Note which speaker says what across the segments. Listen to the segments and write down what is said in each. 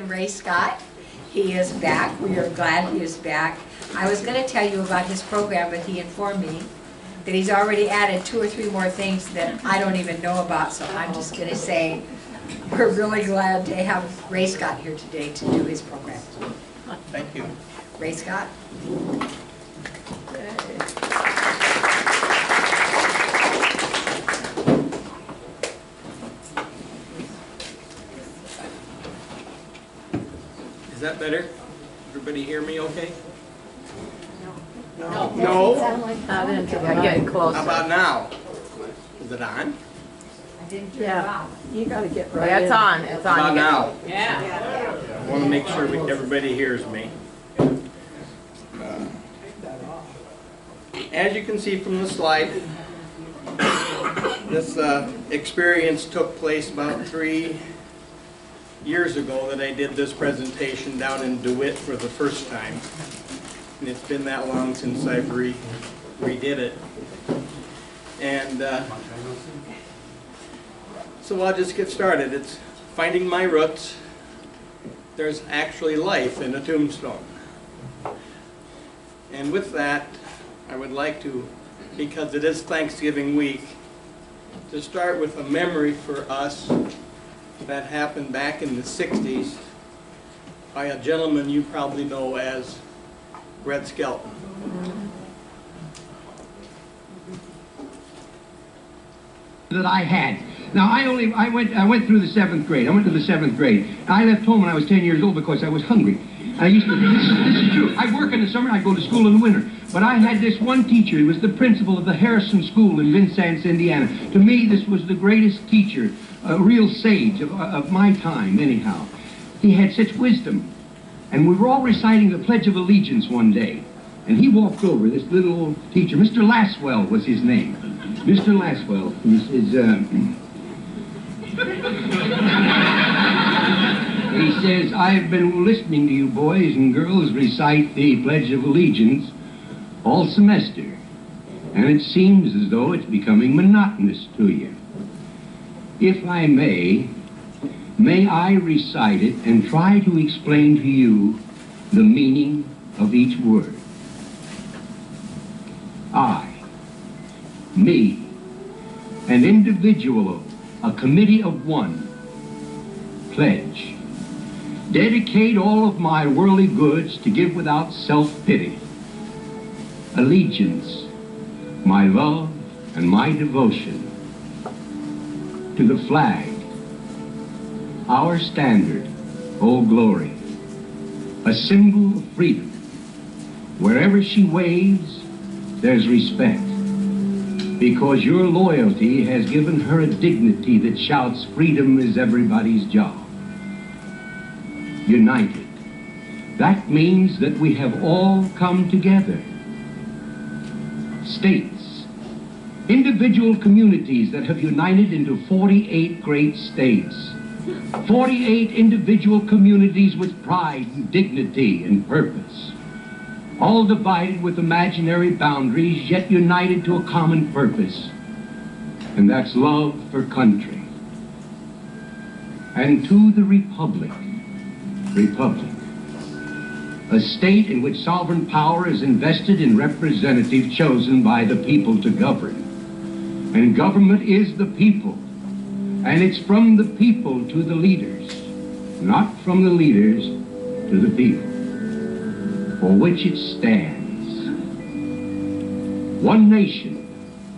Speaker 1: Ray Scott. He is back. We are glad he is back. I was going to tell you about his program, but he informed me that he's already added 2 or 3 more things that I don't even know about, so I'm just going to say we're really glad to have Ray Scott here today to do his program.
Speaker 2: Thank you.
Speaker 1: Ray Scott.
Speaker 2: Is that better? Everybody hear me okay?
Speaker 1: No.
Speaker 2: No?
Speaker 3: Not into the getting closer.
Speaker 2: How about now? Is it on?
Speaker 1: I didn't turn it off.
Speaker 3: You gotta get right. Yeah, it's on. It's on.
Speaker 2: How about now?
Speaker 1: Yeah.
Speaker 2: I want to make sure everybody hears me. As you can see from the slide, this experience took place about 3 years ago that I did this presentation down in DeWitt for the first time. And it's been that long since I've redid it. And so I'll just get started. It's finding my roots. There's actually life in a tombstone. And with that, I would like to, because it is Thanksgiving week, to start with a memory for us that happened back in the 60s by a gentleman you probably know as Red Skelton.
Speaker 4: That I had. Now I went through the 7th grade. I went to the 7th grade. I left home when I was 10 years old because I was hungry. I used to, this is true. I work in the summer, I go to school in the winter. But I had this one teacher, he was the principal of the Harrison School in Vincennes, Indiana. To me, this was the greatest teacher, a real sage of my time, anyhow. He had such wisdom. And we were all reciting the Pledge of Allegiance one day. And he walked over, this little old teacher, Mr. Laswell was his name. Mr. Laswell, he says, I've been listening to you boys and girls recite the Pledge of Allegiance all semester, and it seems as though it's becoming monotonous to you. If I may I recite it and try to explain to you the meaning of each word. I, me, an individual, a committee of one, pledge, dedicate all of my worldly goods to give without self-pity, allegiance, my love and my devotion to the flag, our standard, Old Glory, a symbol of freedom. Wherever she waves, there's respect, because your loyalty has given her a dignity that shouts freedom is everybody's job. United. That means that we have all come together. States, individual communities that have united into 48 great states. 48 individual communities with pride and dignity and purpose. All divided with imaginary boundaries, yet united to a common purpose. And that's love for country. And to the Republic. A state in which sovereign power is invested in representatives chosen by the people to govern. And government is the people. And it's from the people to the leaders, not from the leaders to the people, for which it stands. One nation,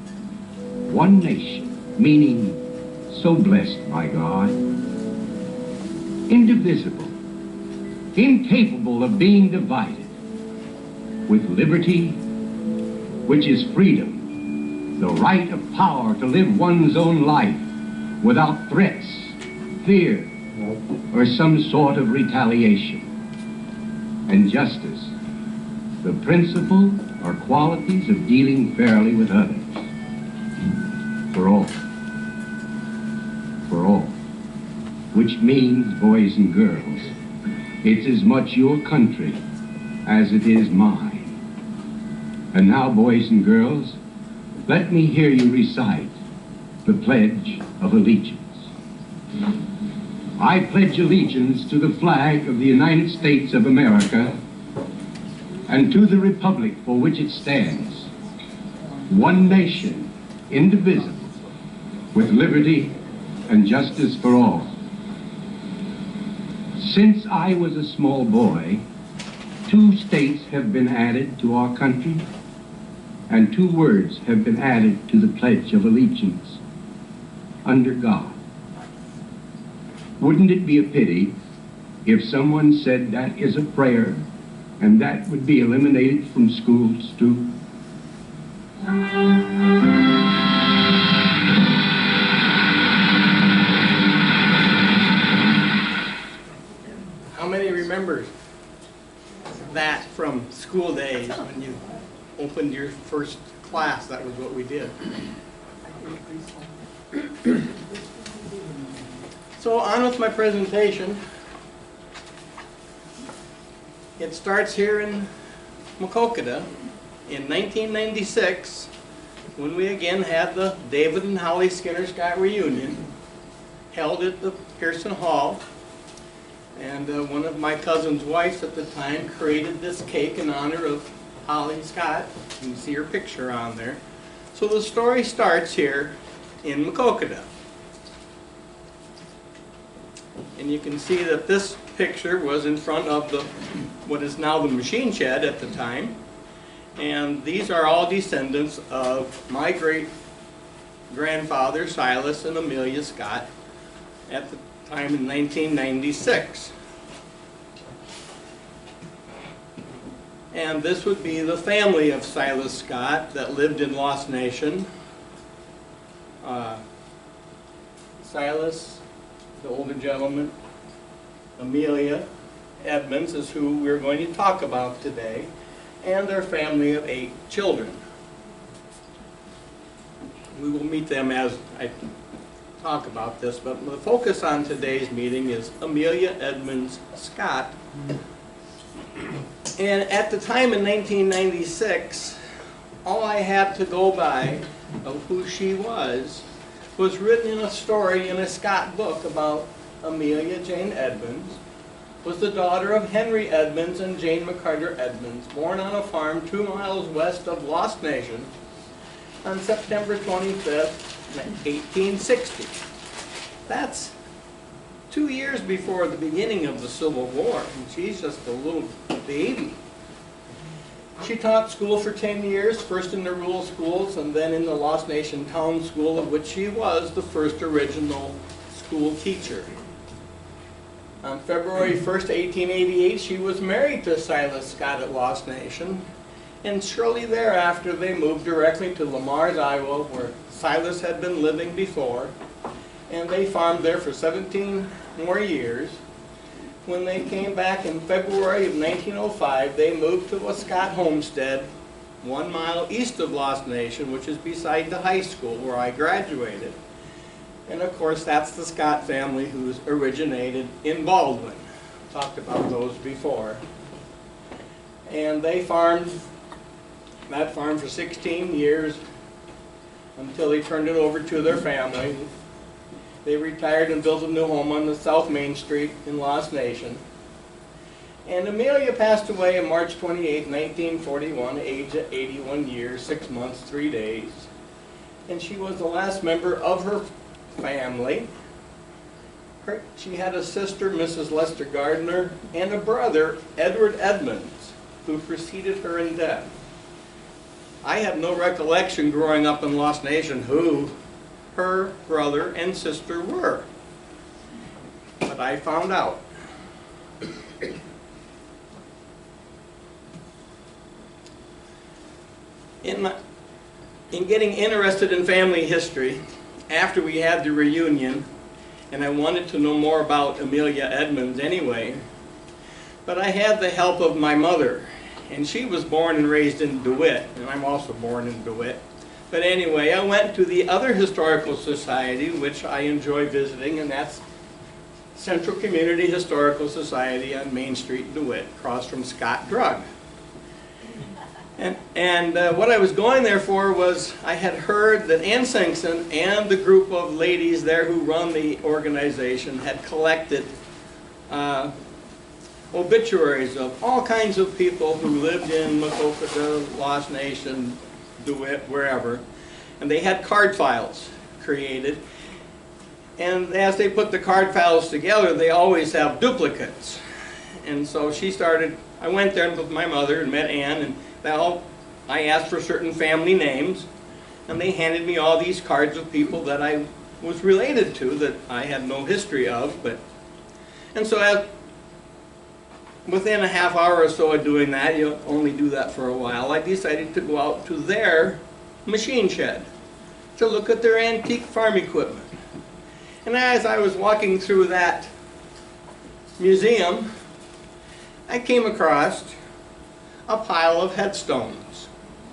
Speaker 4: meaning so blessed by God, indivisible, incapable of being divided, with liberty, which is freedom, the right of power to live one's own life without threats, fear, or some sort of retaliation, and justice, the principle or qualities of dealing fairly with others, for all, which means, boys and girls, it's as much your country as it is mine. And now, boys and girls, let me hear you recite the Pledge of Allegiance. I pledge allegiance to the flag of the United States of America and to the republic for which it stands, one nation, indivisible, with liberty and justice for all. Since I was a small boy, 2 states have been added to our country, and 2 words have been added to the Pledge of Allegiance: under God. Wouldn't it be a pity if someone said that is a prayer and that would be eliminated from schools too?
Speaker 2: How many remembers that from school days when you opened your first class? That was what we did. So on with my presentation. It starts here in Maquoketa in 1996 when we again had the David and Holly Skinner Scott reunion held at the Pearson Hall. And one of my cousin's wives at the time created this cake in honor of Holly Scott. You can see her picture on there. So the story starts here in Maquoketa. And you can see that this picture was in front of the what is now the machine shed at the time. And these are all descendants of my great-grandfather, Silas and Amelia Scott, at the time in 1996. And this would be the family of Silas Scott that lived in Lost Nation. Silas, the older gentleman, Amelia Edmonds is who we're going to talk about today, and their family of 8 children. We will meet them as I talk about this, but the focus on today's meeting is Amelia Edmonds Scott. And at the time in 1996, all I had to go by of who she was written in a story in a Scott book about Amelia Jane Edmonds, was the daughter of Henry Edmonds and Jane McCarter Edmonds, born on a farm 2 miles west of Lost Nation on September 25th, 1860. That's 2 years before the beginning of the Civil War, and she's just a little baby. She taught school for 10 years, first in the rural schools and then in the Lost Nation Town School, of which she was the first original school teacher. On February 1st, 1888, she was married to Silas Scott at Lost Nation, and shortly thereafter they moved directly to Lamars, Iowa, where Silas had been living before, and they farmed there for 17 more years. When they came back in February of 1905, they moved to a Scott homestead 1 mile east of Lost Nation, which is beside the high school where I graduated. And of course, that's the Scott family who's originated in Baldwin. Talked about those before. And they farmed that farm for 16 years until they turned it over to their family. They retired and built a new home on the South Main Street in Lost Nation. And Amelia passed away on March 28, 1941, aged 81 years, 6 months, 3 days. And she was the last member of her family. She had a sister, Mrs. Lester Gardner, and a brother, Edward Edmonds, who preceded her in death. I have no recollection growing up in Lost Nation who her brother and sister were, but I found out. In getting interested in family history, after we had the reunion, and I wanted to know more about Amelia Edmonds anyway, but I had the help of my mother, and she was born and raised in DeWitt, and I'm also born in DeWitt. But anyway, I went to the other historical society, which I enjoy visiting, and that's Central Community Historical Society on Main Street, DeWitt, across from Scott Drug. And what I was going there for was I had heard that Ann Singson and the group of ladies there who run the organization had collected obituaries of all kinds of people who lived in Makokata, Lost Nation, DeWitt, wherever. And they had card files created. And as they put the card files together, they always have duplicates. And so I went there with my mother and met Ann, and I asked for certain family names, and they handed me all these cards of people that I was related to that I had no history of. And so within a half hour or so of doing that, you only do that for a while, I decided to go out to their machine shed to look at their antique farm equipment. And as I was walking through that museum, I came across a pile of headstones.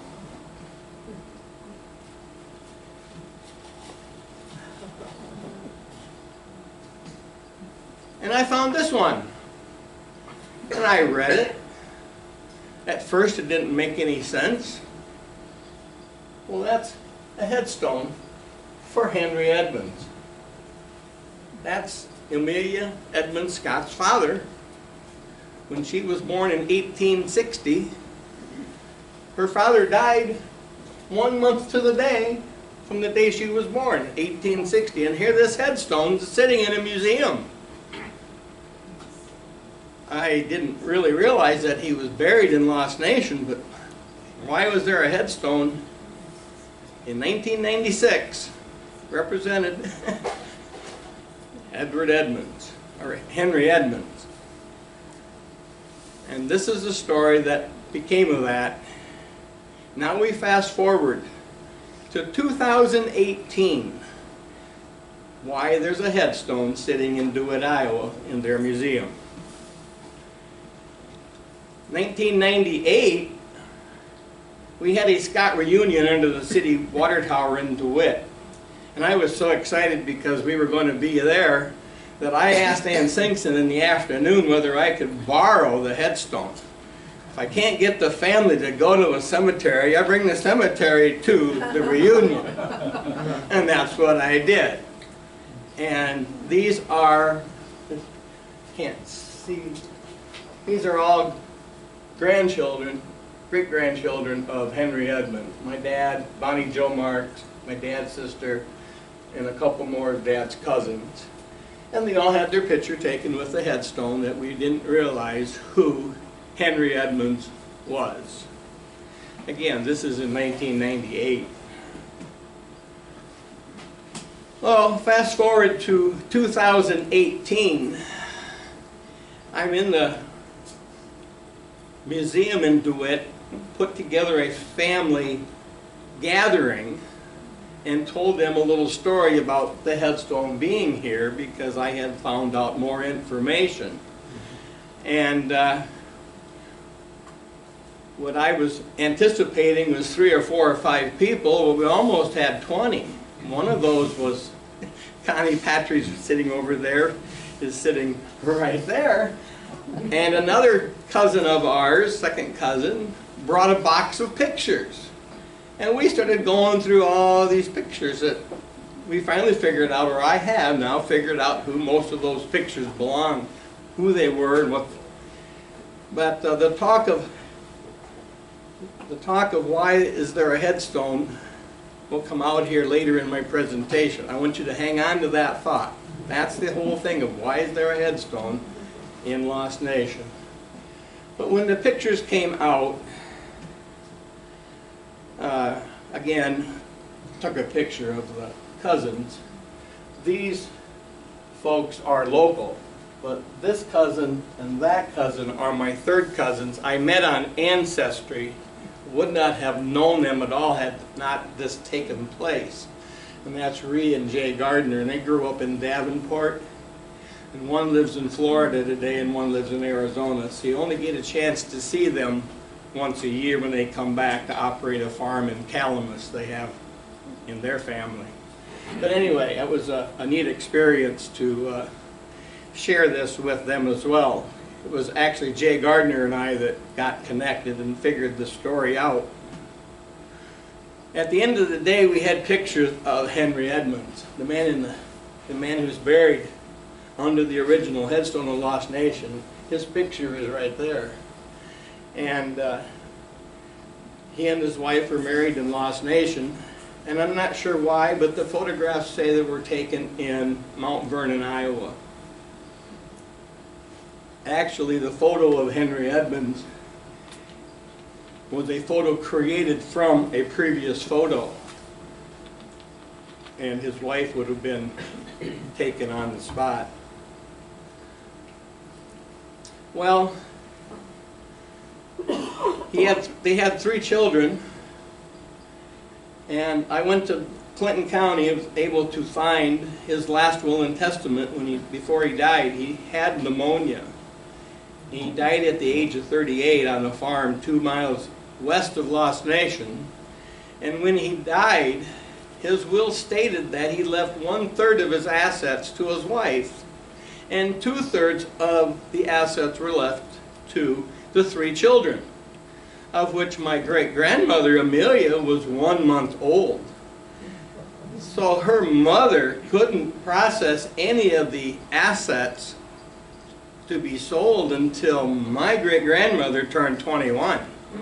Speaker 2: And I found this one. And I read it. At first it didn't make any sense. Well, that's a headstone for Henry Edmonds. That's Amelia Edmund Scott's father. When she was born in 1860, her father died 1 month to the day from the day she was born, 1860. And here this headstone is sitting in a museum. I didn't really realize that he was buried in Lost Nation, but why was there a headstone in 1996 represented Edward Edmonds, or Henry Edmonds? And this is the story that became of that. Now we fast forward to 2018. Why there's a headstone sitting in DeWitt, Iowa in their museum. 1998, we had a Scott reunion under the city water tower in DeWitt. And I was so excited because we were going to be there that I asked Ann Singson in the afternoon whether I could borrow the headstone. If I can't get the family to go to a cemetery, I bring the cemetery to the reunion. And that's what I did. And these are, can't see, these are all grandchildren, great-grandchildren of Henry Edmund. My dad, Bonnie Jo Marks, my dad's sister, and a couple more of Dad's cousins. And they all had their picture taken with the headstone that we didn't realize who Henry Edmonds was. Again, this is in 1998. Well, fast forward to 2018. I'm in the museum in DeWitt, put together a family gathering and told them a little story about the headstone being here because I had found out more information. And what I was anticipating was 3 or 4 or 5 people. Well, we almost had 20. One of those was Connie Patry's sitting over there, is sitting right there. And another cousin of ours, second cousin, brought a box of pictures. And we started going through all these pictures that we finally figured out, or I have now figured out who most of those pictures belong, who they were and what. But the talk of why is there a headstone will come out here later in my presentation. I want you to hang on to that thought. That's the whole thing of why is there a headstone in Lost Nation. But when the pictures came out, again, took a picture of the cousins. These folks are local, but this cousin and that cousin are my third cousins. I met on Ancestry. Would not have known them at all had not this taken place. And that's Ree and Jay Gardner, and they grew up in Davenport. And one lives in Florida today and one lives in Arizona. So you only get a chance to see them once a year when they come back to operate a farm in Calamus they have in their family. But anyway, it was a neat experience to share this with them as well. it was actually Jay Gardner and I that got connected and figured the story out. At the end of the day, we had pictures of Henry Edmonds, the man who's buried under the original headstone of Lost Nation. His picture is right there. And he and his wife were married in Lost Nation. And I'm not sure why, but the photographs say they were taken in Mount Vernon, Iowa. Actually, the photo of Henry Edmonds was a photo created from a previous photo. And his wife would have been taken on the spot. Well, they had 3 children, and I went to Clinton County and was able to find his last will and testament. Before he died, he had pneumonia. He died at the age of 38 on a farm 2 miles west of Lost Nation. And when he died, his will stated that he left 1/3 of his assets to his wife, and 2/3 of the assets were left to the 3 children, of which my great-grandmother Amelia was 1 month old. So her mother couldn't process any of the assets to be sold until my great-grandmother turned 21.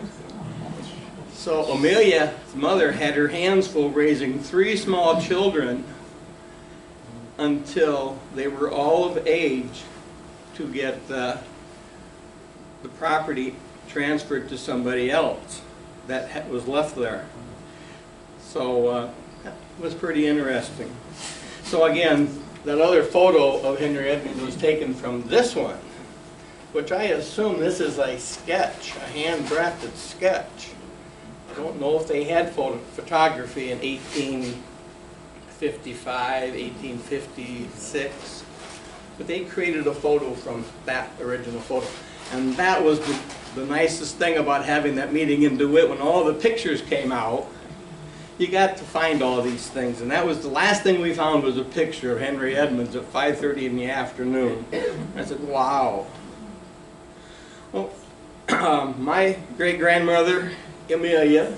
Speaker 2: So Amelia's mother had her hands full raising 3 small children until they were all of age to get the property transferred to somebody else that was left there. So that was pretty interesting. So again, that other photo of Henry Edmonds was taken from this one, which I assume this is a sketch, a hand-drafted sketch. I don't know if they had photography in 1855, 1856, but they created a photo from that original photo. And that was the nicest thing about having that meeting in DeWitt. When all the pictures came out, you got to find all these things. And that was the last thing we found, was a picture of Henry Edmonds at 5:30 in the afternoon. I said, wow. Well, my great-grandmother, Amelia,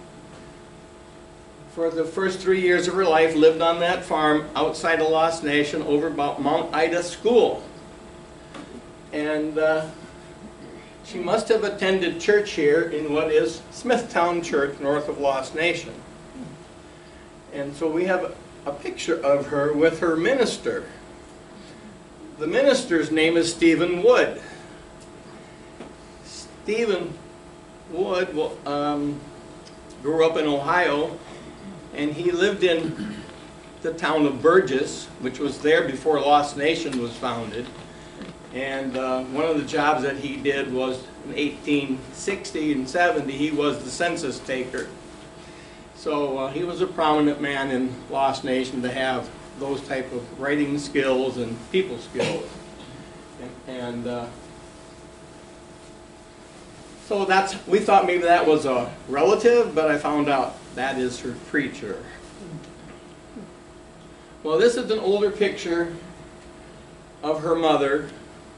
Speaker 2: for the first 3 years of her life, lived on that farm outside of Lost Nation over about Mount Ida School. And she must have attended church here in what is Smithtown Church, north of Lost Nation. And so we have a picture of her with her minister. The minister's name is Stephen Wood. Stephen Wood grew up in Ohio, and he lived in the town of Burgess, which was there before Lost Nation was founded. And one of the jobs that he did was in 1860 and 70, he was the census taker. So he was a prominent man in Lost Nation to have those type of writing skills and people skills. So we thought maybe that was a relative, but I found out that is her preacher. Well, this is an older picture of her mother,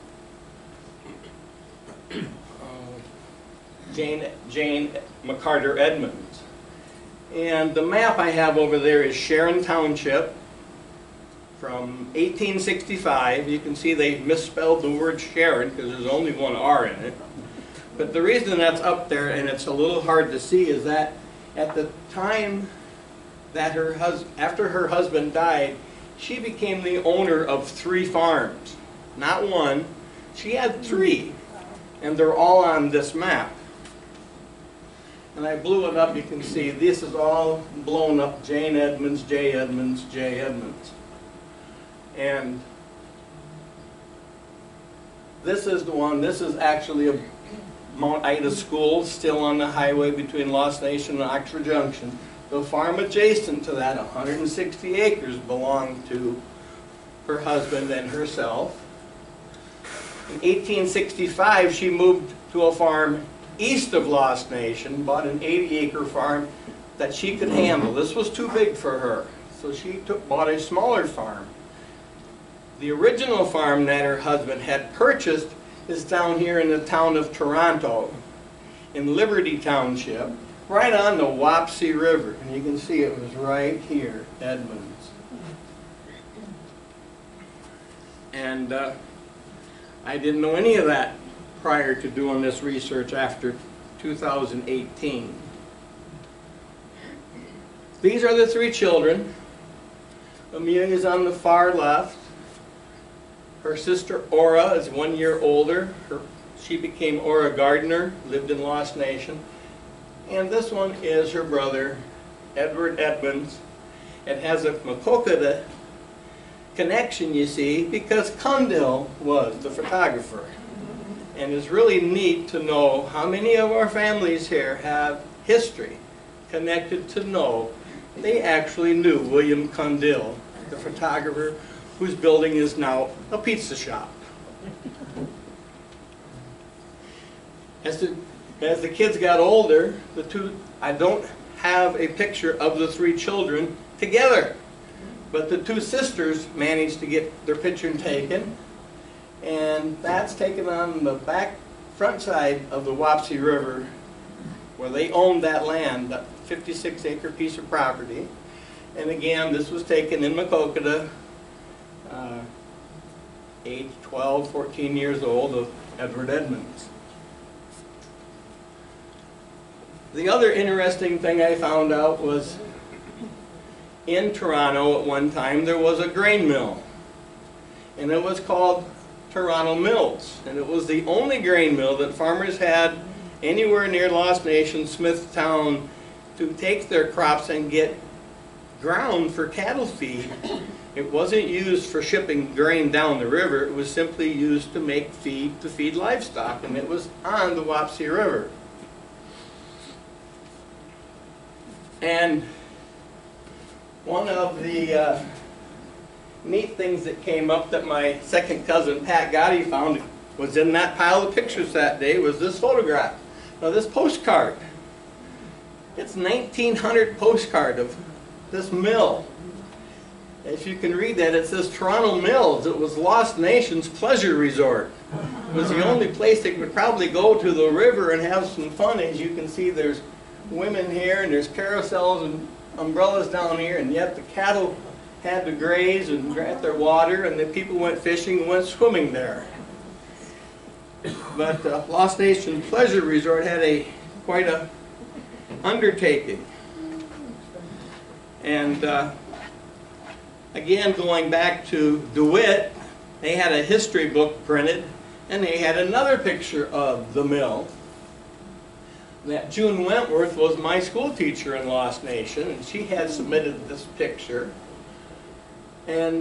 Speaker 2: Jane McCarter Edmonds. And the map I have over there is Sharon Township from 1865. You can see they misspelled the word Sharon because there's only one R in it. But the reason that's up there, and it's a little hard to see, is that at the time that after her husband died, she became the owner of 3 farms. Not one, she had 3. And they're all on this map. And I blew it up, you can see this is all blown up: Jane Edmonds, J. Edmonds, J. Edmonds. And this is the one, this is actually a Mount Ida School, still on the highway between Lost Nation and Oxford Junction. The farm adjacent to that, 160 acres, belonged to her husband and herself. In 1865, she moved to a farm east of Lost Nation, bought an 80-acre farm that she could handle. This was too big for her, so she bought a smaller farm. The original farm that her husband had purchased is down here in the town of Toronto, in Liberty Township, right on the Wapsie River. And you can see it was right here, Edmonds. And I didn't know any of that prior to doing this research after 2018. These are the three children. Amelia's on the far left. Her sister Ora is 1 year older. She became Ora Gardner, lived in Lost Nation. And this one is her brother, Edward Edmonds. It has a Makokada connection, you see, because Condell was the photographer. And it's really neat to know how many of our families here have history connected to know they actually knew William Condell, the photographer whose building is now a pizza shop. As the kids got older, I don't have a picture of the three children together, but the two sisters managed to get their picture taken, and that's taken on the front side of the Wapsie River, where they owned that land, that 56-acre piece of property. And again, this was taken in Makokada, age 12, 14 years old, of Edward Edmonds. The other interesting thing I found out was in Toronto at one time there was a grain mill, and it was called Toronto Mills, and it was the only grain mill that farmers had anywhere near Lost Nation, Smithtown, to take their crops and get ground for cattle feed. It wasn't used for shipping grain down the river, it was simply used to make feed to feed livestock, and it was on the Wapsie River. And one of the neat things that came up that my second cousin Pat Gotti found was in that pile of pictures that day was this photograph. Now this postcard, it's 1900 postcard of this mill. If you can read that, it says Toronto Mills. It was Lost Nation's pleasure resort. It was the only place they could probably go to the river and have some fun. As you can see, there's women here and there's carousels and umbrellas down here, and yet the cattle had to graze and drank their water, and the people went fishing and went swimming there. But Lost Nation Pleasure Resort had quite a undertaking. And again, going back to DeWitt, they had a history book printed, and they had another picture of the mill. That June Wentworth was my school teacher in Lost Nation, and she had submitted this picture. And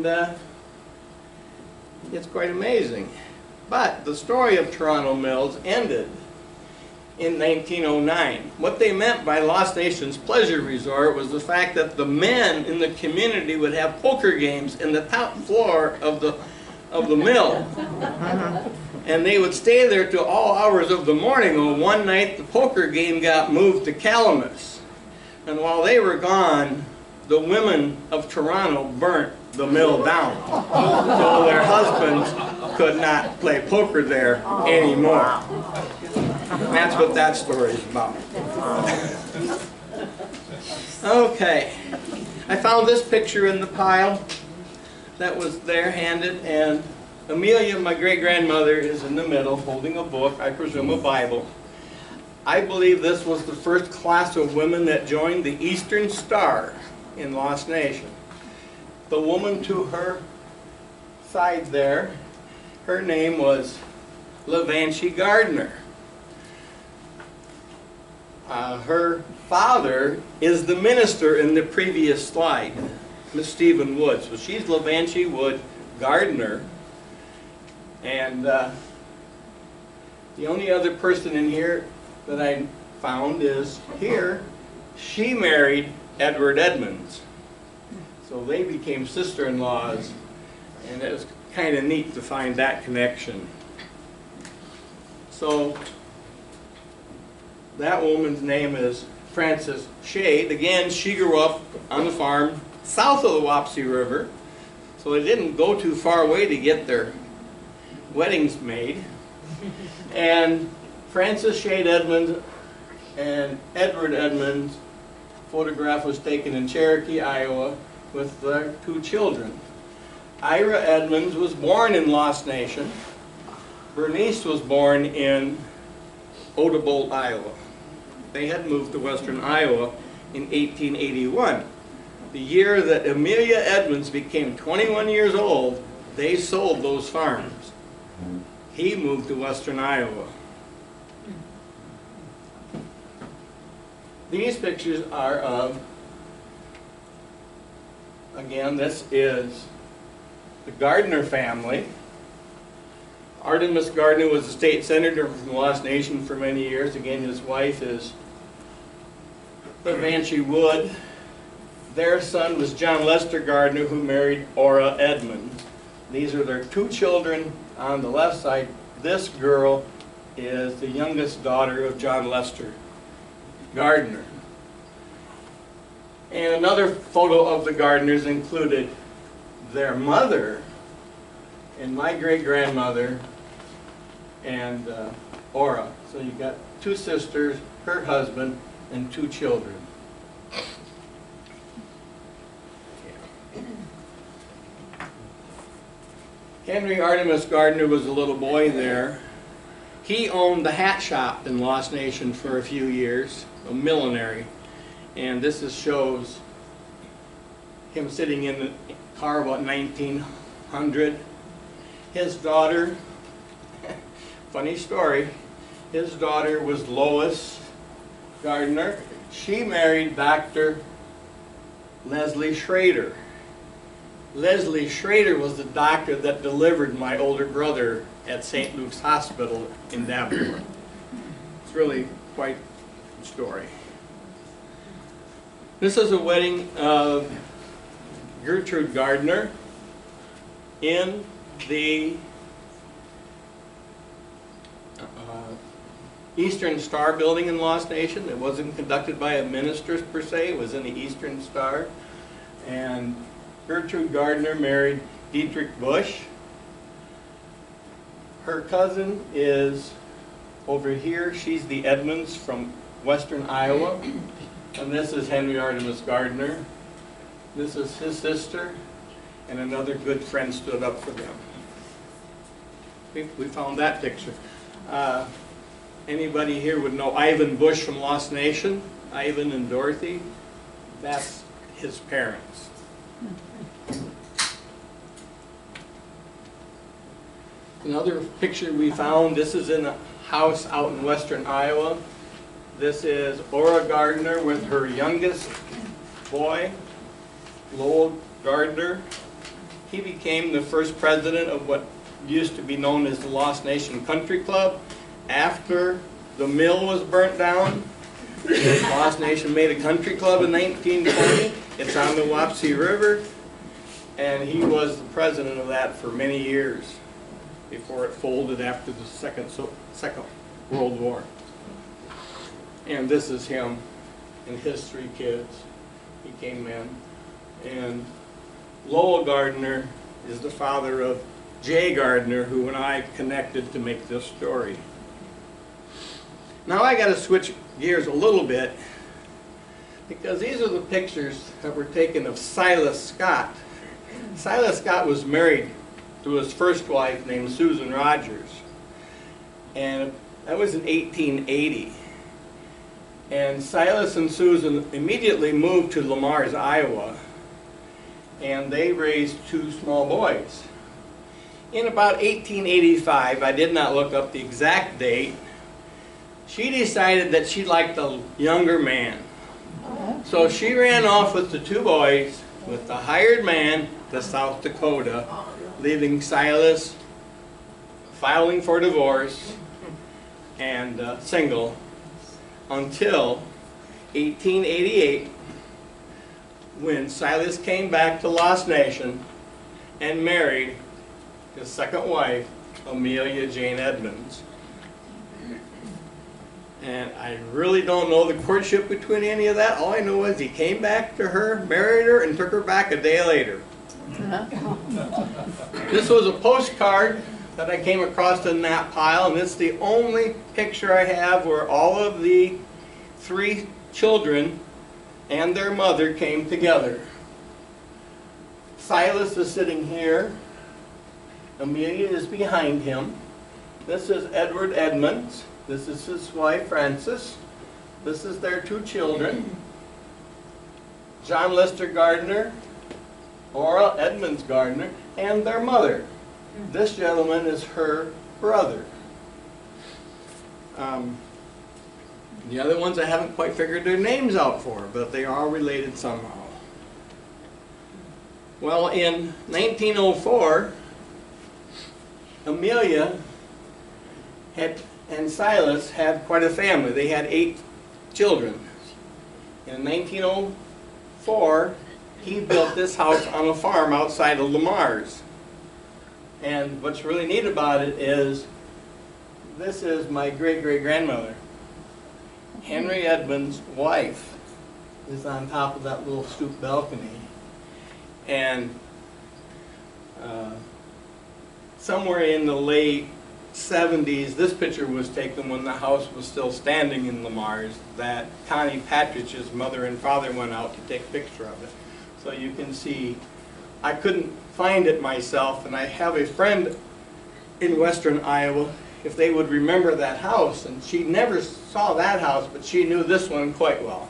Speaker 2: it's quite amazing. But the story of Toronto Mills ended in 1909. What they meant by Lost Nation's Pleasure Resort was the fact that the men in the community would have poker games in the top floor of the mill. And they would stay there till all hours of the morning. Well, one night the poker game got moved to Calamus. And while they were gone, the women of Toronto burnt the mill down. So their husbands could not play poker there anymore. That's what that story is about. Okay. I found this picture in the pile that was there handed, and Amelia, my great-grandmother, is in the middle holding a book, I presume a Bible. I believe this was the first class of women that joined the Eastern Star in Lost Nation. The woman to her side there, her name was Levanchi Gardner. Her father is the minister in the previous slide, Miss Stephen Wood. So she's Levanchi Wood Gardner. And the only other person in here that I found is here. She married Edward Edmonds. So they became sister-in-laws, and it was kind of neat to find that connection. So that woman's name is Frances Shade. Again, she grew up on the farm south of the Wapsie River, so they didn't go too far away to get their weddings made. And Francis Shade Edmonds and Edward Edmonds' photograph was taken in Cherokee, Iowa, with their 2 children. Ira Edmonds was born in Lost Nation. Bernice was born in Odebolt, Iowa. They had moved to western Iowa in 1881. The year that Amelia Edmonds became 21 years old, they sold those farms. He moved to western Iowa. These pictures are of, again, this is the Gardner family. Artemus Gardner was a state senator from the Lost Nation for many years. Again, his wife is Levanchi Wood. Their son was John Lester Gardner, who married Ora Edmonds. These are their 2 children on the left side. This girl is the youngest daughter of John Lester Gardner. And another photo of the Gardners included their mother and my great-grandmother and Ora. So you've got 2 sisters, her husband, and 2 children. Henry Artemus Gardner was a little boy there. He owned the hat shop in Lost Nation for a few years, a millinery. And this shows him sitting in the car about 1900. His daughter, funny story, his daughter was Lois Gardner. She married Dr. Leslie Schrader. Leslie Schrader was the doctor that delivered my older brother at St. Luke's Hospital in Davenport. It's really quite a story. This is a wedding of Gertrude Gardner in the Eastern Star building in Lost Nation. It wasn't conducted by a minister per se, it was in the Eastern Star. And Gertrude Gardner married Dietrich Bush. Her cousin is over here. She's the Edmonds from western Iowa. And this is Henry Artemus Gardner. This is his sister, and another good friend stood up for them. We found that picture. Anybody here would know Ivan Bush from Lost Nation? Ivan and Dorothy? That's his parents. Another picture we found, this is in a house out in western Iowa. This is Ora Gardner with her youngest boy, Lowell Gardner. He became the first president of what used to be known as the Lost Nation Country Club. After the mill was burnt down, the Lost Nation made a country club in 1920. It's on the Wapsie River, and he was the president of that for many years before it folded after the Second World War. And this is him and his 3 kids. He came in. And Lowell Gardner is the father of Jay Gardner, who and I connected to make this story. Now I got to switch gears a little bit, because these are the pictures that were taken of Silas Scott. Silas Scott was married to his first wife named Susan Rogers, and that was in 1880. And Silas and Susan immediately moved to Lamars, Iowa, and they raised 2 small boys. In about 1885, I did not look up the exact date, she decided that she liked a younger man. So she ran off with the 2 boys with the hired man to South Dakota, leaving Silas filing for divorce and single until 1888, when Silas came back to Lost Nation and married his second wife, Amelia Jane Edmonds. And I really don't know the courtship between any of that. All I know is he came back to her, married her, and took her back a day later. This was a postcard that I came across in that pile, and it's the only picture I have where all of the 3 children and their mother came together. Silas is sitting here. Amelia is behind him. This is Edward Edmonds. This is his wife, Frances. This is their 2 children. John Lester Gardner, Ora Edmonds Gardner, and their mother. This gentleman is her brother. The other ones I haven't quite figured their names out for, but they are related somehow. Well, in 1904, Amelia and Silas had quite a family. They had 8 children. In 1904, he built this house on a farm outside of Lamar's. And what's really neat about it is, this is my great-great-grandmother. Henry Edmonds' wife is on top of that little stoop balcony. And somewhere in the late 70s, this picture was taken when the house was still standing in Lamar's, that Connie Patridge's mother and father went out to take a picture of it. So you can see, I couldn't find it myself, and I have a friend in western Iowa, if they would remember that house, and she never saw that house, but she knew this one quite well.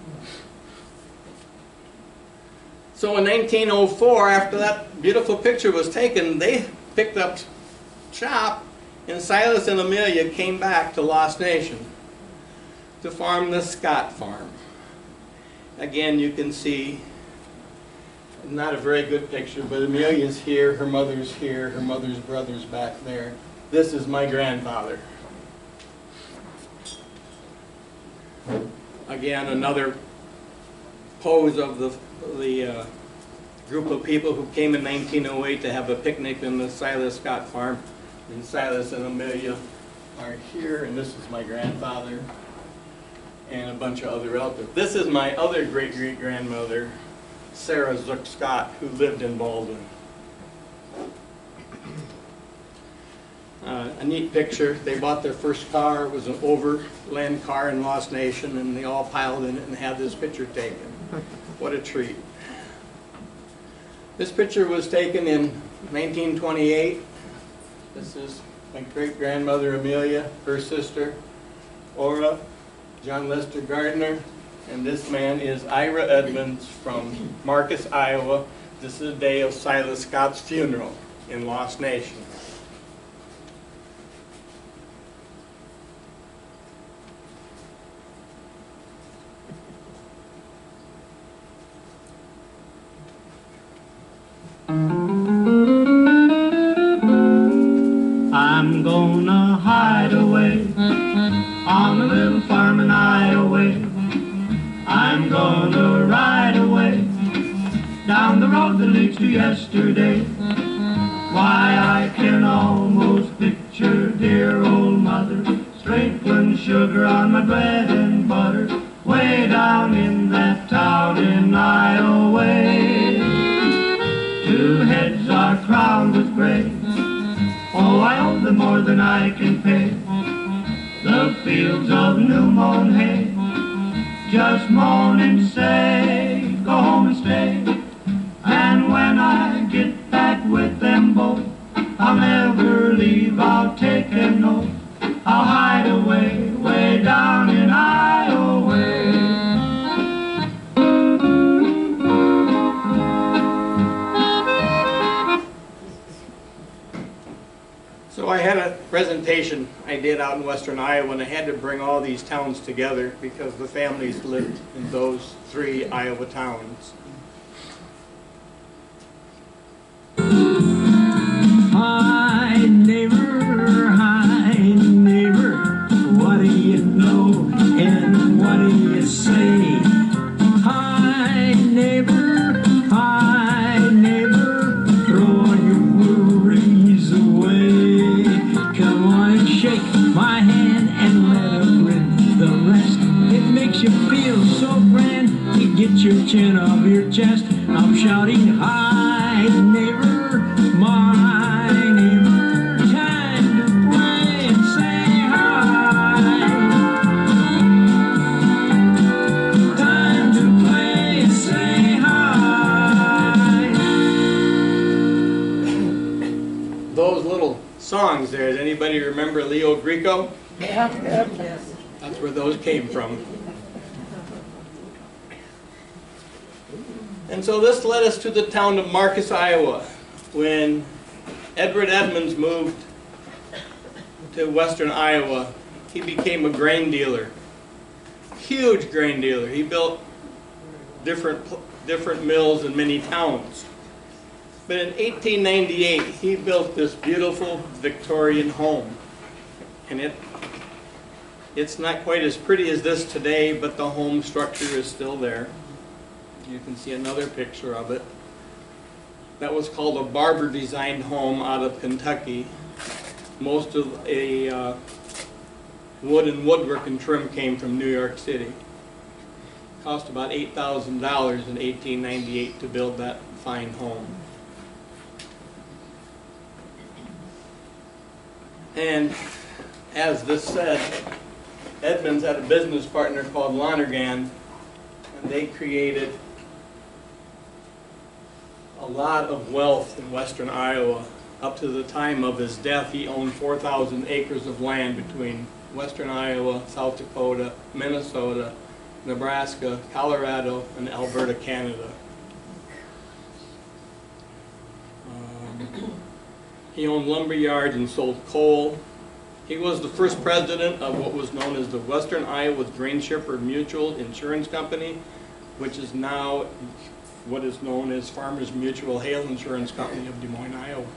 Speaker 2: So in 1904, after that beautiful picture was taken, they picked up shop, and Silas and Amelia came back to Lost Nation to farm the Scott farm. Again, you can see, not a very good picture, but Amelia's here, her mother's here, her mother's brother's back there. This is my grandfather. Again, another pose of the group of people who came in 1908 to have a picnic in the Silas Scott farm. And Silas and Amelia are here, and this is my grandfather and a bunch of other relatives. This is my other great-great-grandmother, Sarah Zook Scott, who lived in Baldwin. A neat picture. They bought their first car. It was an overland car in Lost Nation, and they all piled in it and had this picture taken. What a treat. This picture was taken in 1928. This is my great-grandmother Amelia, her sister, Ora, John Lester Gardner, and this man is Ira Edmonds from Marcus, Iowa. This is the day of Silas Scott's funeral in Lost Nation.
Speaker 5: I'm gonna hide away on a little farm in Iowa. I'm gonna ride away down the road that leads to yesterday. Why, I can almost picture dear old mother sprinkling sugar on my bread and butter way down in that town in Iowa. 2 heads are crowned with gray. Oh, I owe them more than I can pay. The fields of new mown hay just moan and say, go home and stay. And when I get back with them both, I'll never leave, I'll take an oath. I'll hide away, way down in Iowa.
Speaker 2: So I had a presentation I did out in western Iowa, and I had to bring all these towns together because the families lived in those 3 Iowa towns.
Speaker 5: Hi neighbor, what do you know and what do you say? Hi neighbor, throw all your worries away. Come on and shake my hand and let her grin. The rest, it makes you feel so grand. You get your chin off your chest. I'm shouting, hi neighbor, my neighbor,
Speaker 2: there. Does anybody remember Leo Greco?
Speaker 3: Yeah.
Speaker 2: That's where those came from. And so this led us to the town of Marcus, Iowa, when Edward Edmonds moved to western Iowa. He became a grain dealer, huge grain dealer. He built different mills in many towns. But in 1898, he built this beautiful Victorian home. And it's not quite as pretty as this today, but the home structure is still there. You can see another picture of it. That was called a Barber designed home out of Kentucky. Most of a wood and woodwork and trim came from New York City. Cost about $8,000 in 1898 to build that fine home. And as this said, Edmonds had a business partner called Lonergan, and they created a lot of wealth in western Iowa. Up to the time of his death, he owned 4,000 acres of land between western Iowa, South Dakota, Minnesota, Nebraska, Colorado, and Alberta, Canada. He owned lumber yards and sold coal. He was the first president of what was known as the Western Iowa Grain Shipper Mutual Insurance Company, which is now what is known as Farmers Mutual Hail Insurance Company of Des Moines, Iowa.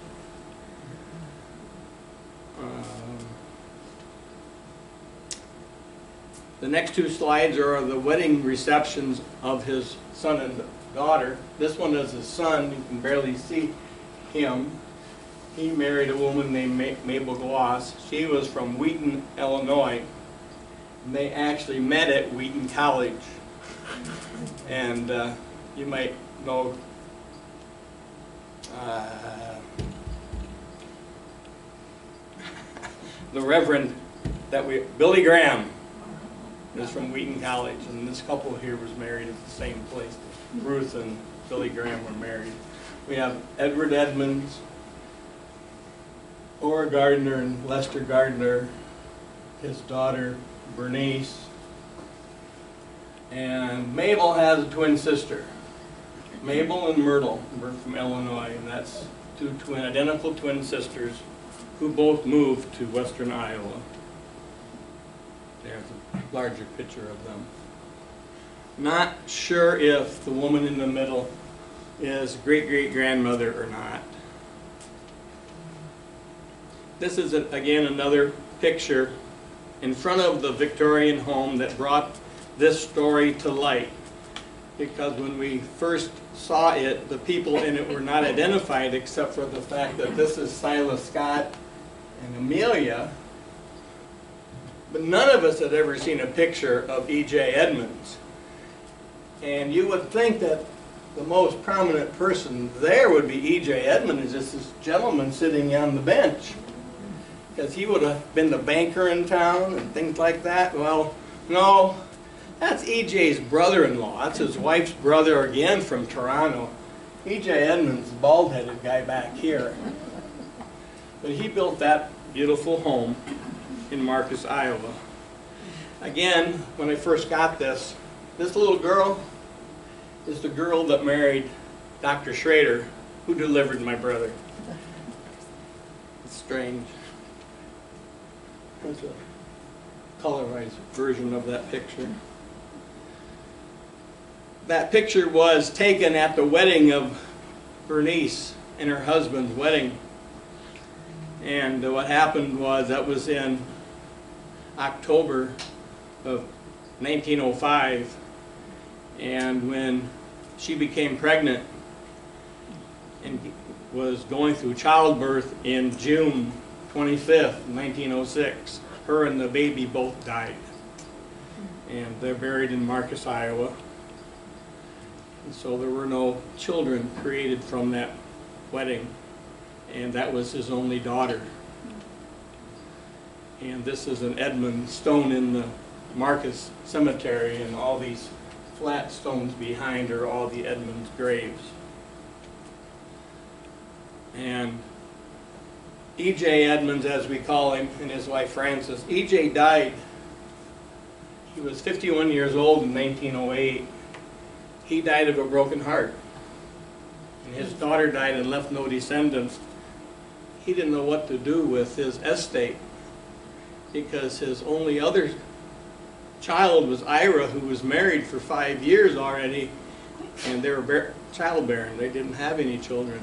Speaker 2: The next two slides are the wedding receptions of his son and daughter. This one is his son. You can barely see him. He married a woman named Mabel Gloss. She was from Wheaton, Illinois. And they actually met at Wheaton College. And you might know the Reverend Billy Graham is from Wheaton College, and this couple here was married at the same place. Ruth and Billy Graham were married. We have Edward Edmonds, Ora Gardner and Lester Gardner, his daughter Bernice, and Mabel has a twin sister. Mabel and Myrtle were from Illinois, and that's two identical twin sisters who both moved to western Iowa. There's a larger picture of them. Not sure if the woman in the middle is great-great-grandmother or not. This is, again, another picture in front of the Victorian home that brought this story to light. Because when we first saw it, the people in it were not identified except for the fact that this is Silas Scott and Amelia. But none of us had ever seen a picture of E.J. Edmonds. And you would think that the most prominent person there would be E.J. Edmonds, just this gentleman sitting on the bench. Because he would have been the banker in town and things like that. Well, no, that's E.J.'s brother-in-law. That's his wife's brother again from Toronto. E.J. Edmonds, the bald-headed guy back here. But he built that beautiful home in Marcus, Iowa. Again, when I first got this little girl is the girl that married Dr. Schrader, who delivered my brother. It's strange. There's a colorized version of that picture. That picture was taken at the wedding of Bernice and her husband's wedding. And what happened was that was in October of 1905, and when she became pregnant and was going through childbirth in June 25th, 1906, her and the baby both died. And they're buried in Marcus, Iowa. And so there were no children created from that wedding, and that was his only daughter. And this is an Edmund stone in the Marcus Cemetery, and all these flat stones behind are all the Edmund's graves. And E.J. Edmonds, as we call him, and his wife Frances. E.J. died. He was 51 years old in 1908. He died of a broken heart. And his daughter died and left no descendants. He didn't know what to do with his estate because his only other child was Ira, who was married for 5 years already, and they were childbearing. They didn't have any children.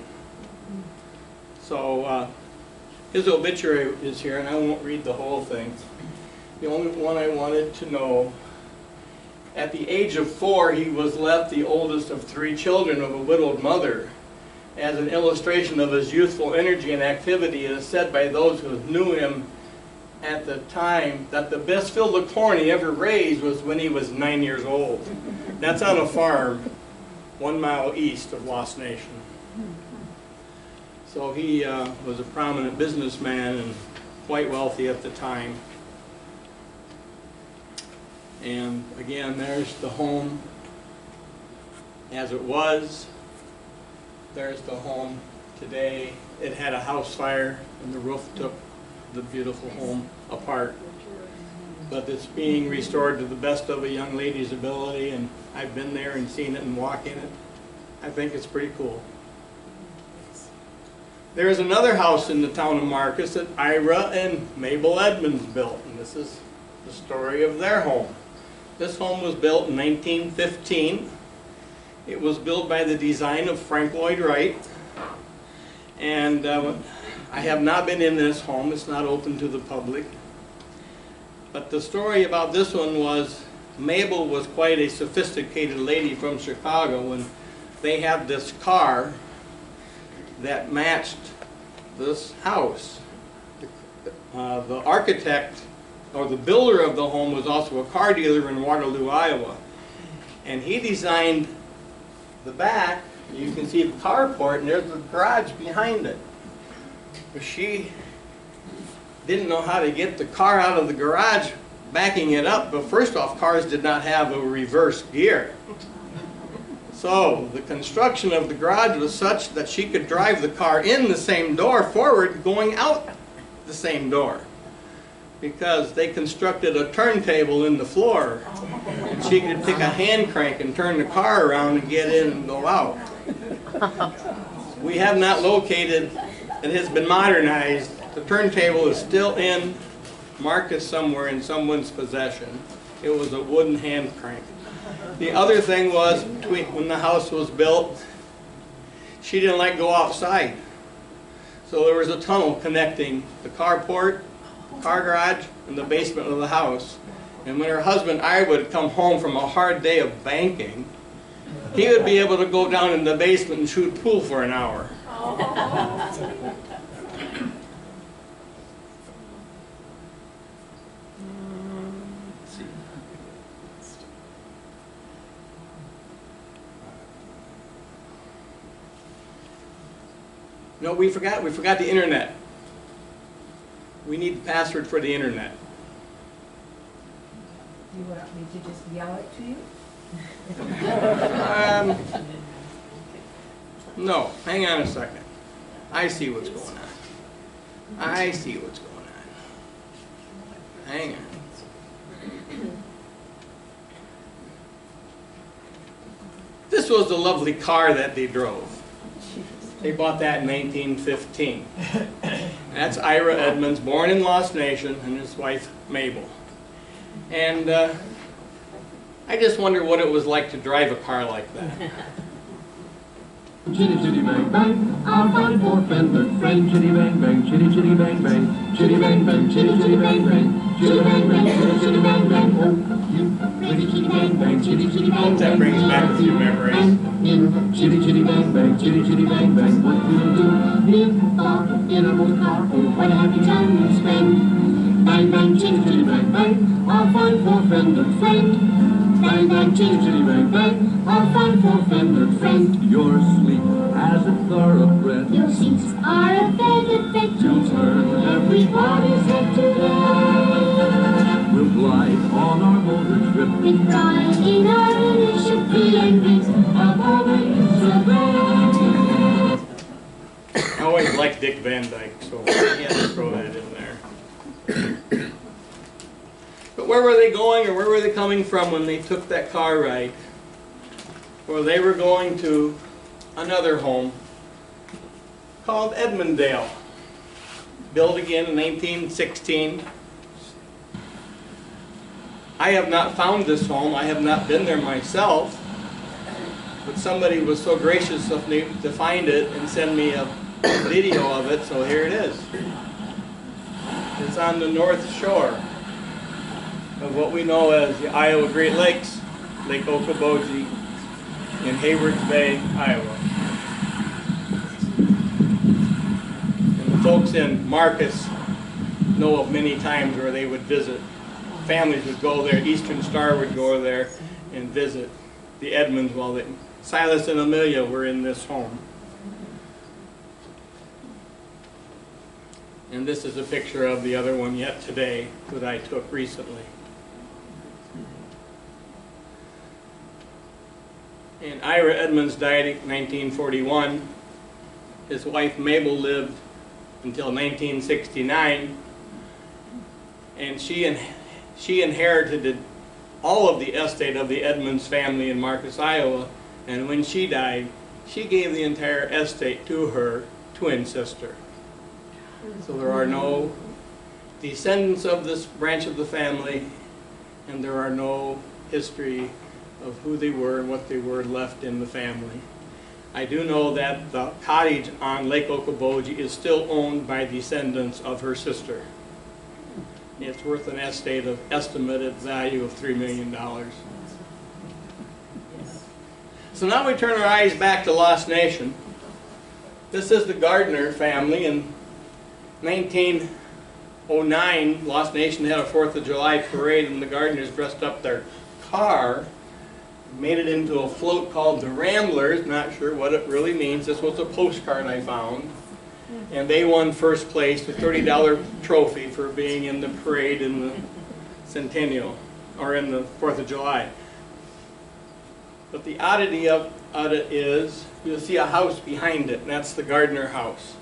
Speaker 2: So his obituary is here, and I won't read the whole thing. The only one I wanted to know, at the age of 4, he was left the oldest of 3 children of a widowed mother. As an illustration of his youthful energy and activity, it is said by those who knew him at the time that the best field of corn he ever raised was when he was 9 years old. That's on a farm 1 mile east of Lost Nation. So he was a prominent businessman and quite wealthy at the time. And again, there's the home as it was. There's the home today. It had a house fire and the roof took the beautiful home apart. But it's being restored to the best of a young lady's ability, and I've been there and seen it and walked in it. I think it's pretty cool. There is another house in the town of Marcus that Ira and Mabel Edmonds built, and this is the story of their home. This home was built in 1915. It was built by the design of Frank Lloyd Wright, and I have not been in this home. It's not open to the public. But the story about this one was Mabel was quite a sophisticated lady from Chicago, and they had this car that matched this house. The architect, or the builder of the home, was also a car dealer in Waterloo, Iowa. And he designed the back. You can see the carport, and there's the garage behind it. But she didn't know how to get the car out of the garage, backing it up. But first off, cars did not have a reverse gear. So the construction of the garage was such that she could drive the car in the same door forward, going out the same door, because they constructed a turntable in the floor, and she could take a hand crank and turn the car around and get in and go out. We have not located, it has been modernized. The turntable is still in Marcus somewhere in someone's possession. It was a wooden hand crank. The other thing was, when the house was built, she didn't like to go outside. So there was a tunnel connecting the carport, car garage, and the basement of the house. And when her husband Ira would come home from a hard day of banking, he would be able to go down in the basement and shoot pool for an hour. No, we forgot the internet. We need the password for the internet.
Speaker 1: You want me to just yell it to you?
Speaker 2: No, hang on a second. I see what's going on. I see what's going on. Hang on. This was the lovely car that they drove. They bought that in 1915. That's Ira Edmonds, born in Lost Nation, and his wife Mabel. And I just wonder what it was like to drive a car like that.
Speaker 4: Chitty chitty bang bang, our fine four-fendered friend. Chitty bang bang, chitty chitty bang bang, chitty bang bang, chitty chitty bang bang, chitty bang bang, chitty chitty bang bang. Oh, you pretty chitty bang bang, chitty chitty bang bang.
Speaker 2: That brings back a few memories.
Speaker 4: Chitty chitty bang bang, chitty chitty bang bang. What we'll do, live far in a motor car. Oh, what a happy time we'll spend. Bang bang, chitty chitty bang bang, our fine four-fendered friend. Bang bang, chitty chitty bang bang, our fine four-fendered friend. Your sleep as a thoroughbred.
Speaker 6: Your seats are a feathered bed.
Speaker 4: You'll turn everybody's head today. We'll glide on our motor trip
Speaker 6: With pride in our leadership, the envies of all the survey.
Speaker 2: I always like Dick Van Dyke, so I had to throw that in there. But where were they going, or where were they coming from when they took that car ride? Well, they were going to another home called Edmonddale, built again in 1916. I have not found this home. I have not been there myself, but somebody was so gracious of me to find it and send me a video of it, so here it is. It's on the north shore of what we know as the Iowa Great Lakes, Lake Okoboji, in Haywards Bay, Iowa. And the folks in Marcus know of many times where they would visit. Families would go there, Eastern Star would go there and visit the Edmonds while Silas and Amelia were in this home. And this is a picture of the other one yet today that I took recently. And Ira Edmonds died in 1941. His wife Mabel lived until 1969, and she inherited all of the estate of the Edmonds family in Marcus, Iowa, and when she died, she gave the entire estate to her twin sister. So there are no descendants of this branch of the family, and there are no history of who they were and what they were left in the family. I do know that the cottage on Lake Okoboji is still owned by descendants of her sister. It's worth an estimated value of $3 million. So now we turn our eyes back to Lost Nation. This is the Gardner family. In 1909, Lost Nation had a 4th of July parade, and the Gardners dressed up their car, made it into a float called the Ramblers. Not sure what it really means. This was a postcard I found. And they won first place, a $30 trophy for being in the parade in the Centennial, or in the 4th of July. But the oddity of it is, you'll see a house behind it, and that's the Gardner house.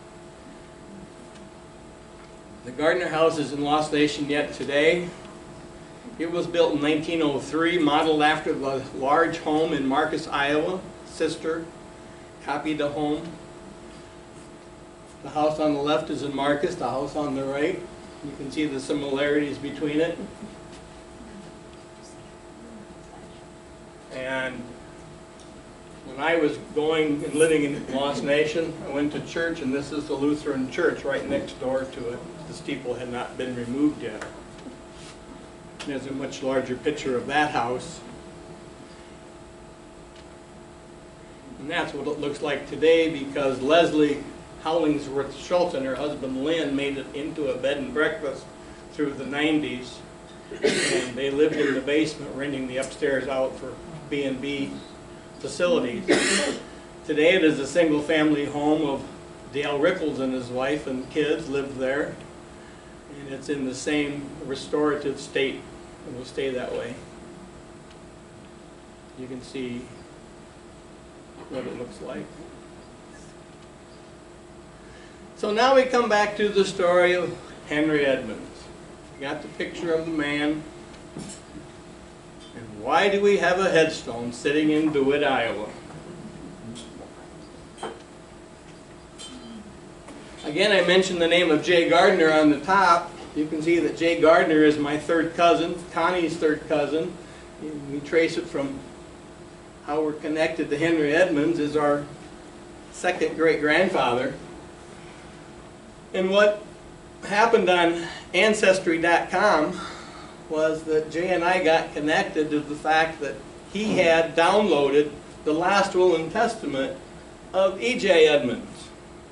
Speaker 2: The Gardner house is in Lost Nation yet today. It was built in 1903, modeled after the large home in Marcus, Iowa. Sister copied the home. The house on the left is in Marcus, the house on the right. You can see the similarities between it. And when I was going and living in Lost Nation, I went to church, and this is the Lutheran church right next door to it. The steeple had not been removed yet. There's a much larger picture of that house. And that's what it looks like today, because Leslie Hollingsworth Schultz and her husband Lynn made it into a bed and breakfast through the 90s. And they lived in the basement, renting the upstairs out for B&B facilities. Today it is a single family home of Dale Rickles and his wife and kids lived there. And it's in the same restorative state. It will stay that way. You can see what it looks like. So now we come back to the story of Henry Edmonds. You got the picture of the man. And why do we have a headstone sitting in DeWitt, Iowa? Again, I mentioned the name of Jay Gardner on the top. You can see that Jay Gardner is my third cousin, Connie's third cousin. We trace it from how we're connected to Henry Edmonds is our second great-grandfather. And what happened on Ancestry.com was that Jay and I got connected to the fact that he had downloaded the last will and testament of E.J. Edmonds.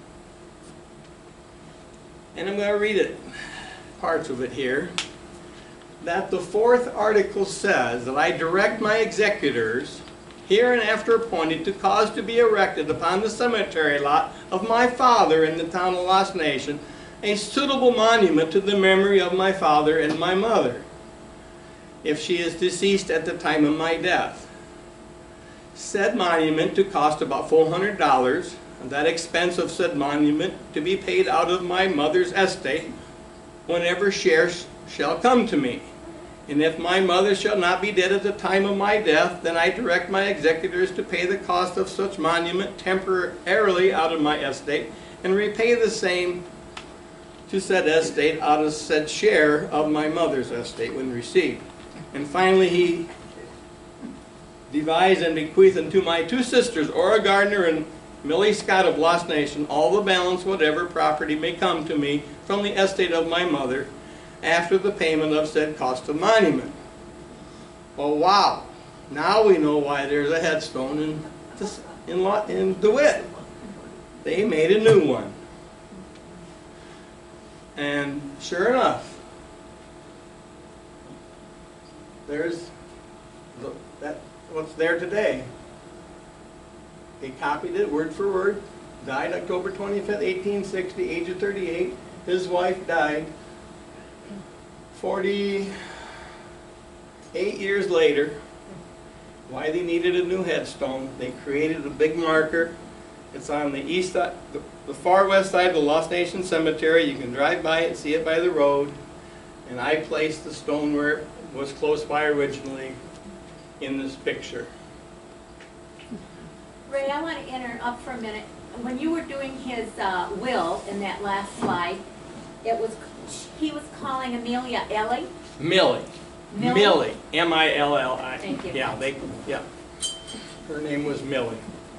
Speaker 2: And I'm going to read it, parts of it here. That the 4th article says that I direct my executors, hereinafter appointed, to cause to be erected upon the cemetery lot of my father in the town of Lost Nation a suitable monument to the memory of my father and my mother, if she is deceased at the time of my death. Said monument to cost about $400, that expense of said monument to be paid out of my mother's estate whenever shares shall come to me. And if my mother shall not be dead at the time of my death, then I direct my executors to pay the cost of such monument temporarily out of my estate, and repay the same to said estate out of said share of my mother's estate when received. And finally he devised and bequeathed unto my two sisters, Ora Gardner and Millie Scott of Lost Nation, all the balance whatever property may come to me from the estate of my mother, after the payment of said cost of monument. Well, wow. Now we know why there's a headstone in DeWitt. They made a new one. And sure enough, there's what's there today. He copied it word for word. Died October 25th, 1860, age of 38. His wife died 48 years later. Why they needed a new headstone, they created a big marker. It's on the east side, the far west side of the Lost Nation Cemetery. You can drive by it, see it by the road. And I placed the stone where it was close by originally in this picture.
Speaker 7: Ray, I want to interrupt for a minute. When you were doing his will in that last slide, he was calling Amelia Ellie.
Speaker 2: Millie.
Speaker 7: Millie?
Speaker 2: Millie. M-I-L-L-I.
Speaker 7: Thank you.
Speaker 2: Yeah. Her name was Millie.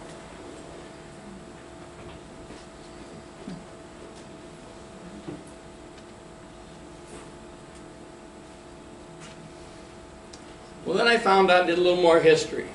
Speaker 2: Well, then I found out, did a little more history.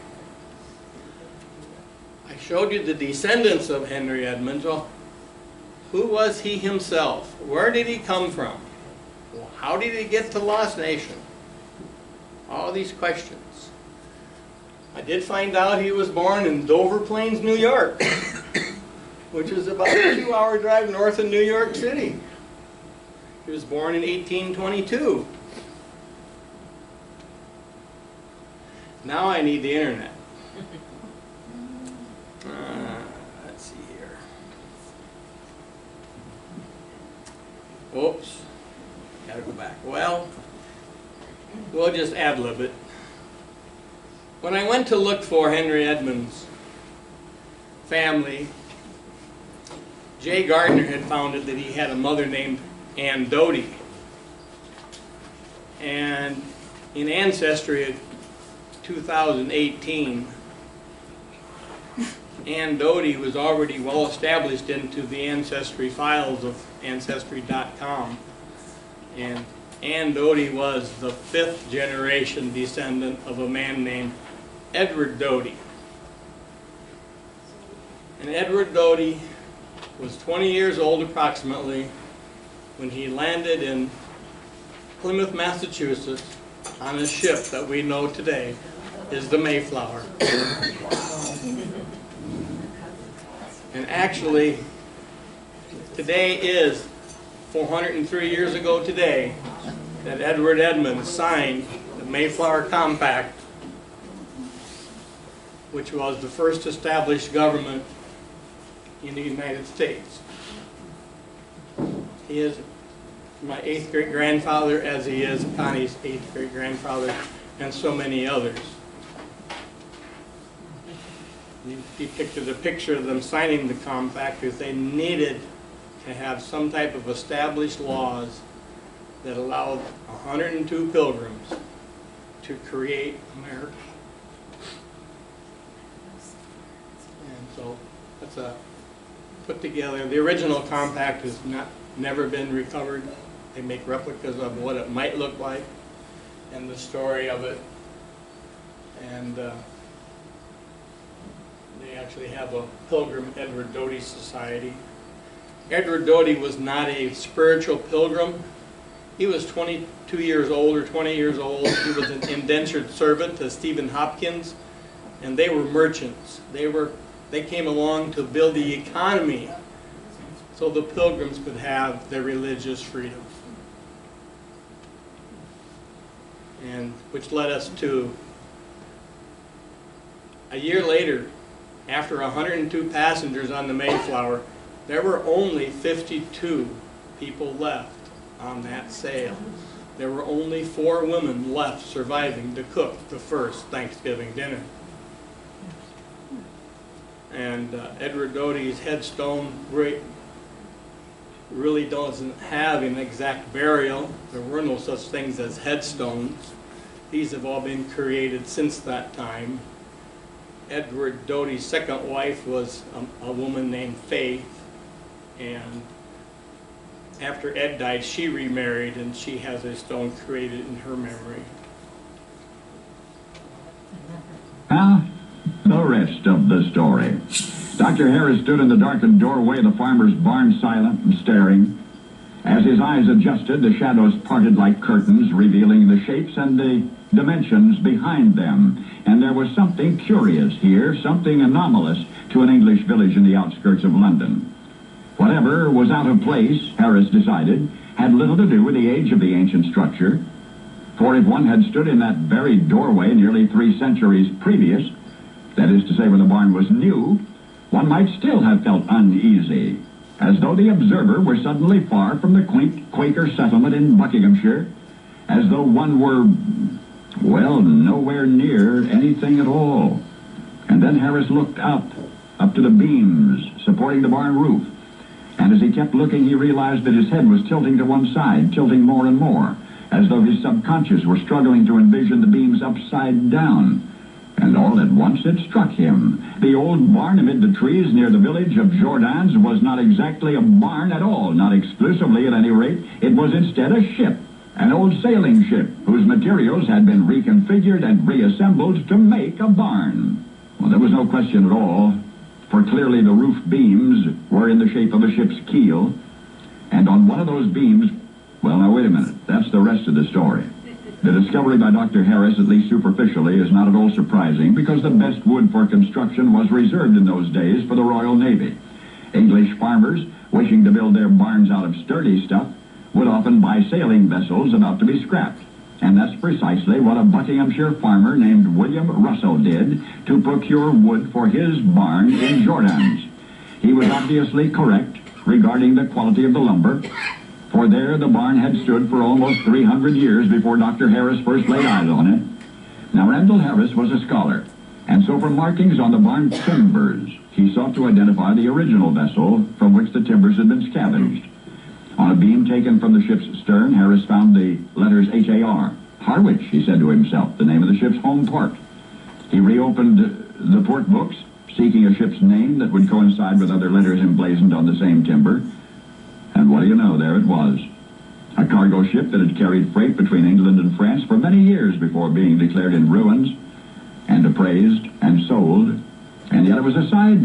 Speaker 2: I showed you the descendants of Henry Edmonds. Well, who was he himself? Where did he come from? How did he get to Lost Nation? All these questions. I did find out he was born in Dover Plains, New York, which is about a 2-hour drive north of New York City. He was born in 1822. Now I need the internet. Let's see here. Oops. Gotta go back. Well, we'll just ad-lib it. When I went to look for Henry Edmonds' family, Jay Gardner had found it that he had a mother named Ann Doty. And in Ancestry 2018, Ann Doty was already well established into the ancestry files of Ancestry.com. And Ann Doty was the 5th generation descendant of a man named Edward Doty. And Edward Doty was 20 years old approximately when he landed in Plymouth, Massachusetts on a ship that we know today is the Mayflower. And actually, today is 403 years ago today that Edward Edmonds signed the Mayflower Compact, which was the first established government in the United States. He is my 8th great-grandfather, as he is Connie's 8th great-grandfather, and so many others. You depicted a picture of them signing the compact because they needed to have some type of established laws that allowed 102 pilgrims to create America. And so that's put together. The original compact has never been recovered. They make replicas of what it might look like and the story of it. And they actually have a Pilgrim Edward Doty Society. Edward Doty was not a spiritual pilgrim. He was 22 years old or 20 years old. He was an indentured servant to Stephen Hopkins, and they were merchants. They came along to build the economy so the pilgrims could have their religious freedom. And which led us to, a year later, after 102 passengers on the Mayflower, there were only 52 people left on that sail. There were only 4 women left surviving to cook the first Thanksgiving dinner. And Edward Doty's headstone really doesn't have an exact burial. There were no such things as headstones. These have all been created since that time. Edward Doty's second wife was a woman named Faith, and after Ed died, she remarried, and she has a stone created in her memory.
Speaker 8: Now, the rest of the story. Dr. Harris stood in the darkened doorway of the farmer's barn, silent and staring. As his eyes adjusted, the shadows parted like curtains, revealing the shapes and the dimensions behind them. And there was something curious here, something anomalous to an English village in the outskirts of London. Whatever was out of place, Harris decided, had little to do with the age of the ancient structure. For if one had stood in that very doorway nearly 3 centuries previous, that is to say when the barn was new, one might still have felt uneasy, as though the observer were suddenly far from the quaint Quaker settlement in Buckinghamshire, as though one were, well, nowhere near anything at all. And then Harris looked up to the beams supporting the barn roof. And as he kept looking, he realized that his head was tilting to one side, tilting more and more, as though his subconscious were struggling to envision the beams upside down. And all at once it struck him. The old barn amid the trees near the village of Jourdans was not exactly a barn at all, not exclusively at any rate. It was instead a ship, an old sailing ship, whose materials had been reconfigured and reassembled to make a barn. Well, there was no question at all, for clearly the roof beams were in the shape of a ship's keel, and on one of those beams, well, now wait a minute, that's the rest of the story. The discovery by Dr. Harris, at least superficially, is not at all surprising because the best wood for construction was reserved in those days for the Royal Navy. English farmers, wishing to build their barns out of sturdy stuff, would often buy sailing vessels about to be scrapped. And that's precisely what a Buckinghamshire farmer named William Russell did to procure wood for his barn in Jourdans. He was obviously correct regarding the quality of the lumber, for there the barn had stood for almost 300 years before Dr. Harris first laid eyes on it. Now, Randall Harris was a scholar, and so from markings on the barn timbers, he sought to identify the original vessel from which the timbers had been scavenged. On a beam taken from the ship's stern, Harris found the letters H-A-R. Harwich, he said to himself, the name of the ship's home port. He reopened the port books, seeking a ship's name that would coincide with other letters emblazoned on the same timber. And what do you know, there it was. A cargo ship that had carried freight between England and France for many years before being declared in ruins and appraised and sold. And yet it was a side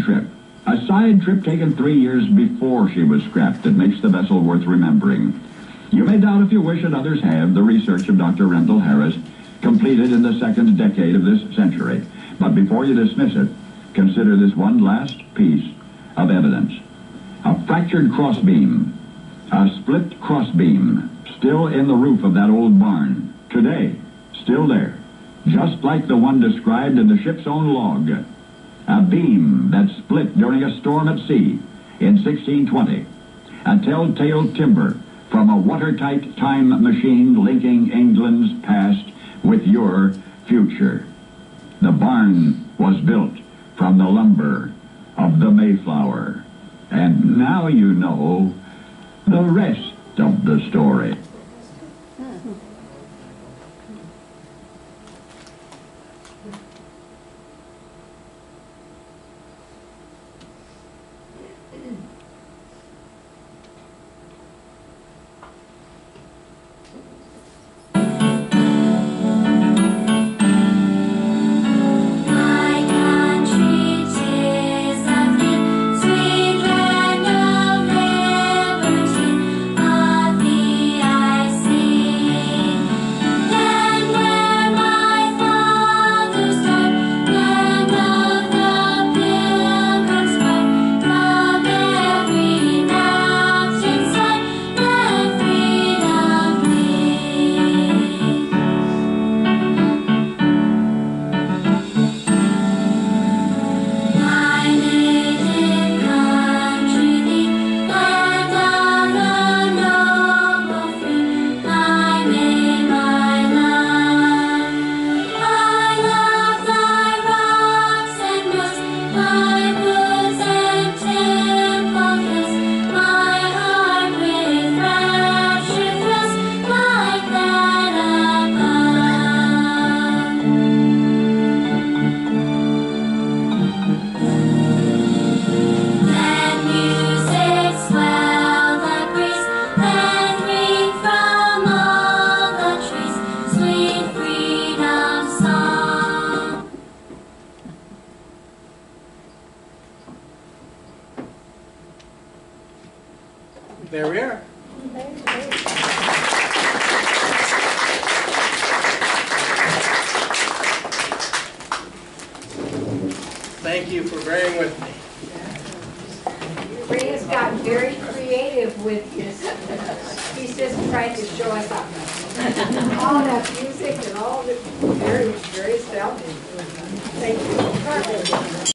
Speaker 8: trip taken 3 years before she was scrapped that makes the vessel worth remembering. You may doubt if you wish, and others have, the research of Dr. Randall Harris, completed in the second decade of this century. But before you dismiss it, consider this one last piece of evidence. A fractured crossbeam, a split crossbeam, still in the roof of that old barn, today, still there, just like the one described in the ship's own log. A beam that split during a storm at sea in 1620. A telltale timber from a watertight time machine linking England's past with your future. The barn was built from the lumber of the Mayflower. And now you know the rest of the story.
Speaker 6: Then where my fathers sweet freedom song.
Speaker 2: There we are. Thank you for bearing with me.
Speaker 1: Ray has gotten very creative with his, he's just trying to show us all that music and all the very, very astounding. Thank you.